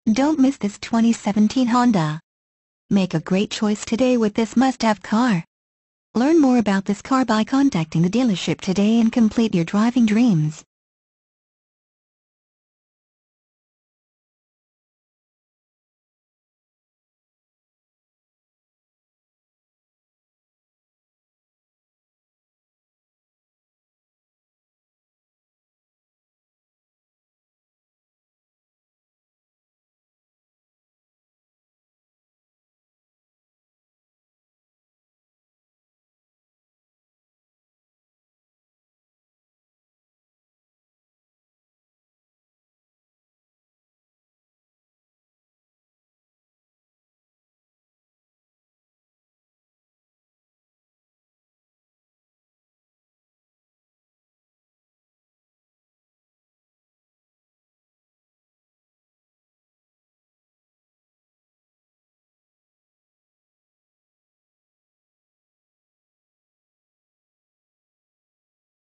Don't miss this 2017 Honda. Make a great choice today with this must-have car. Learn more about this car by contacting the dealership today and complete your driving dreams.